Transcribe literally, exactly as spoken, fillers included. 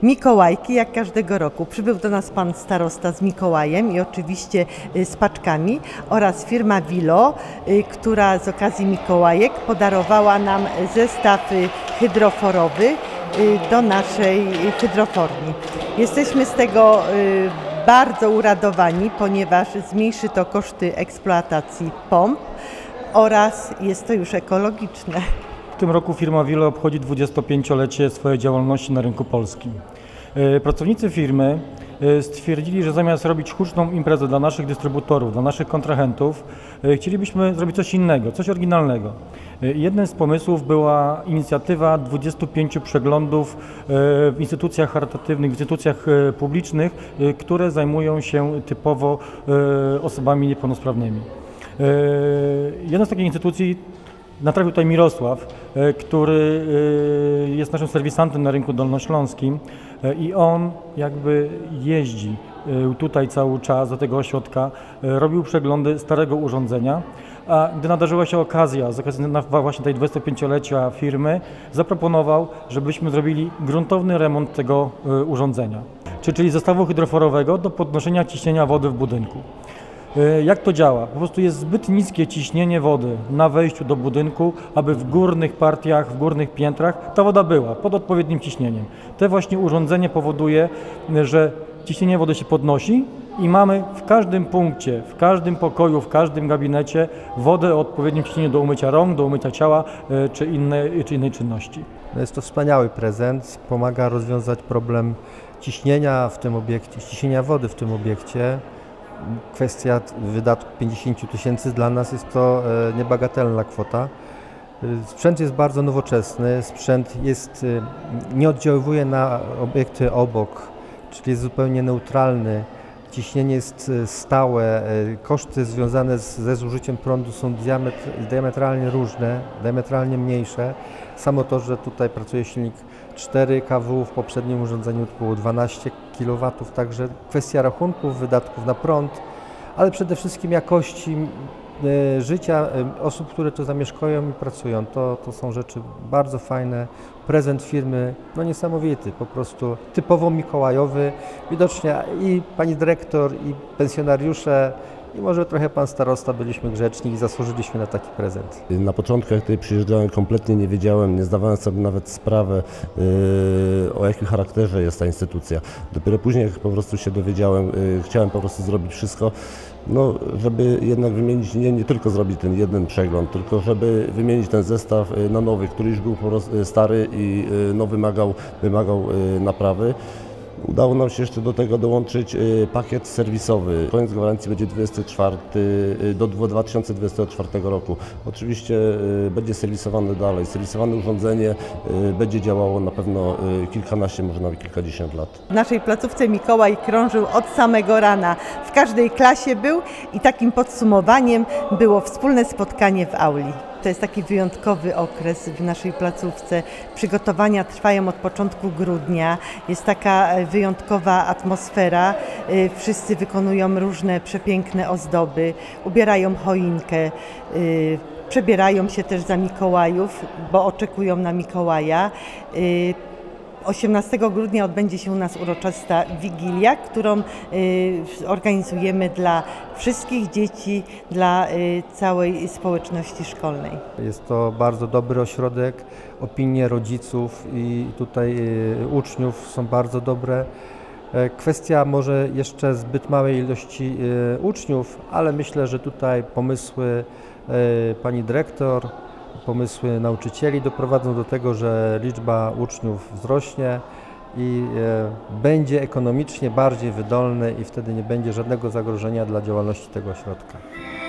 Mikołajki, jak każdego roku. Przybył do nas pan starosta z Mikołajem i oczywiście z paczkami oraz firma Wilo, która z okazji Mikołajek podarowała nam zestaw hydroforowy do naszej hydroforni. Jesteśmy z tego bardzo uradowani, ponieważ zmniejszy to koszty eksploatacji pomp oraz jest to już ekologiczne. W tym roku firma Wilo obchodzi dwudziestopięciolecie swojej działalności na rynku polskim. Pracownicy firmy stwierdzili, że zamiast robić huczną imprezę dla naszych dystrybutorów, dla naszych kontrahentów, chcielibyśmy zrobić coś innego, coś oryginalnego. Jednym z pomysłów była inicjatywa dwudziestu pięciu przeglądów w instytucjach charytatywnych, w instytucjach publicznych, które zajmują się typowo osobami niepełnosprawnymi. Jedna z takich instytucji natrafił tutaj Mirosław, który jest naszym serwisantem na rynku dolnośląskim i on jakby jeździ tutaj cały czas do tego ośrodka, robił przeglądy starego urządzenia, a gdy nadarzyła się okazja, z okazji właśnie tej dwudziestopięciolecia firmy, zaproponował, żebyśmy zrobili gruntowny remont tego urządzenia, czyli zestawu hydroforowego do podnoszenia ciśnienia wody w budynku. Jak to działa? Po prostu jest zbyt niskie ciśnienie wody na wejściu do budynku, aby w górnych partiach, w górnych piętrach ta woda była pod odpowiednim ciśnieniem. To właśnie urządzenie powoduje, że ciśnienie wody się podnosi i mamy w każdym punkcie, w każdym pokoju, w każdym gabinecie wodę o odpowiednim ciśnieniu do umycia rąk, do umycia ciała czy innej, czy innej czynności. Jest to wspaniały prezent, pomaga rozwiązać problem ciśnienia w tym obiekcie, ciśnienia wody w tym obiekcie. Kwestia wydatku pięćdziesięciu tysięcy dla nas jest to niebagatelna kwota. Sprzęt jest bardzo nowoczesny, sprzęt jest, nie oddziaływuje na obiekty obok, czyli jest zupełnie neutralny. Ciśnienie jest stałe, koszty związane z, ze zużyciem prądu są diametr, diametralnie różne, diametralnie mniejsze. Samo to, że tutaj pracuje silnik cztery K W, w poprzednim urządzeniu to było dwanaście kilowatów, także kwestia rachunków, wydatków na prąd, ale przede wszystkim jakości e, życia e, osób, które tu zamieszkują i pracują. To, to są rzeczy bardzo fajne. Prezent firmy, no niesamowity, po prostu typowo mikołajowy. Widocznie i pani dyrektor, i pensjonariusze, i może trochę pan starosta byliśmy grzeczni i zasłużyliśmy na taki prezent. Na początkach, kiedy przyjeżdżałem, kompletnie nie wiedziałem, nie zdawałem sobie nawet sprawy, yy, o jakim charakterze jest ta instytucja. Dopiero później, jak po prostu się dowiedziałem, yy, chciałem po prostu zrobić wszystko, no, żeby jednak wymienić, nie, nie tylko zrobić ten jeden przegląd, tylko żeby wymienić ten zestaw na nowy, który już był po prostu stary i no, wymagał, wymagał naprawy. Udało nam się jeszcze do tego dołączyć pakiet serwisowy. Koniec gwarancji będzie dwudziesty czwarty do dwa tysiące dwudziestego czwartego roku. Oczywiście będzie serwisowane dalej. Serwisowane urządzenie będzie działało na pewno kilkanaście, może nawet kilkadziesiąt lat. W naszej placówce Mikołaj krążył od samego rana. W każdej klasie był i takim podsumowaniem było wspólne spotkanie w auli. To jest taki wyjątkowy okres w naszej placówce. Przygotowania trwają od początku grudnia. Jest taka wyjątkowa atmosfera. Wszyscy wykonują różne przepiękne ozdoby, ubierają choinkę, przebierają się też za Mikołajów, bo oczekują na Mikołaja. osiemnastego grudnia odbędzie się u nas uroczysta Wigilia, którą y, organizujemy dla wszystkich dzieci, dla y, całej społeczności szkolnej. Jest to bardzo dobry ośrodek, opinie rodziców i tutaj y, uczniów są bardzo dobre. Kwestia może jeszcze zbyt małej ilości y, uczniów, ale myślę, że tutaj pomysły y, pani dyrektor, pomysły nauczycieli doprowadzą do tego, że liczba uczniów wzrośnie i e, będzie ekonomicznie bardziej wydolny i wtedy nie będzie żadnego zagrożenia dla działalności tego ośrodka.